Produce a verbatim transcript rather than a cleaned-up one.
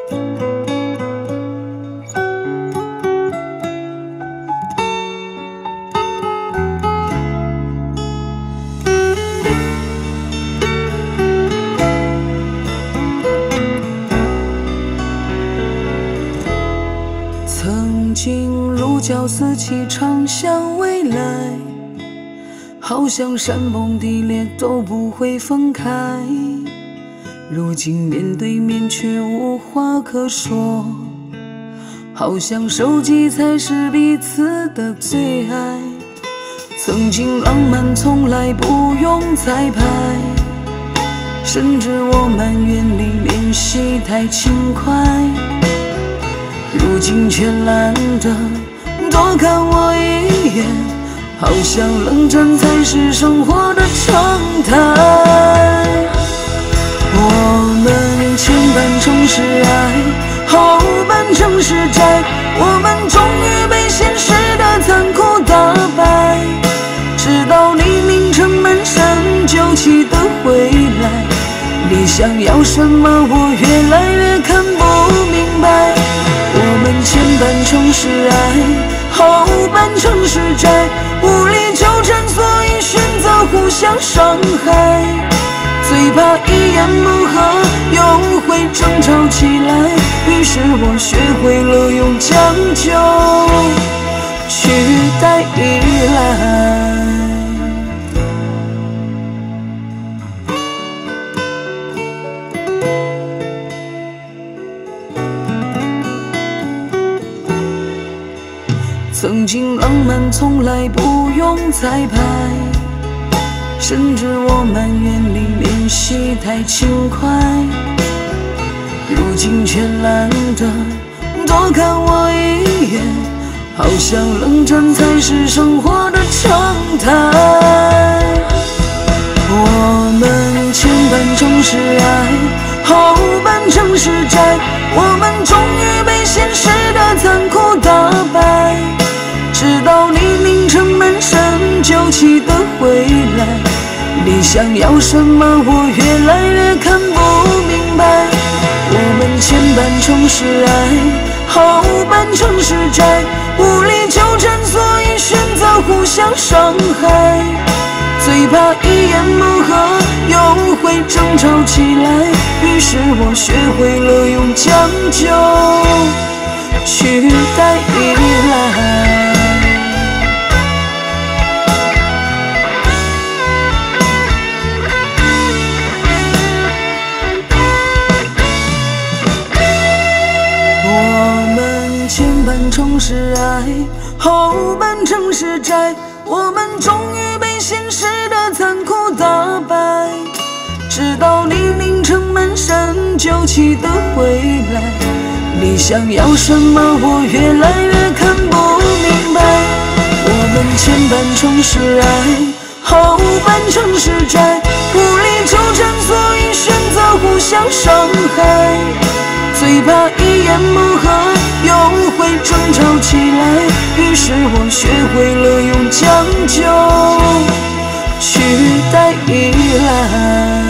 曾经如胶似漆，畅想未来，好像山崩地裂都不会分开。如今面对面却无话可说，好像手机才是彼此的最爱。曾经浪漫从来不用彩排，甚至我埋怨你联系太轻快。如今却懒得多看我一眼，好像冷战才是生活的常态。我们前半程是爱，后半程是债，我们终于被现实的残酷打败。直到你名成满山旧气的回来，你想要什么我越来越看不明白。我们前半程是爱，后半程是债，无力纠缠，所以选择互相伤害。最怕一言不合又会争吵起来，于是我学会了用将就取代依赖。曾经浪漫从来不用彩排，甚至我埋怨你联系太轻快。如今却懒得多看我一眼，好像冷战才是生活的常态。我们前半程是爱，后半程是债，我们终于被现实的残酷打败。直到你名成满山旧气的回来，你想要什么我越来越看不明白。我们前半程是爱，后半程是债，无力纠缠，所以选择互相伤害。最怕一言不合又会争吵起来，于是我学会了用将就取代依赖。前半程是爱，后半程是债，我们终于被现实的残酷打败。直到你名成满山旧气的回来，你想要什么我越来越看不明白。我们前半程是爱，后半程是债，无力纠缠，所以选择互相伤害。最怕一言不合又会争吵起来，于是我学会了用将就取代依赖。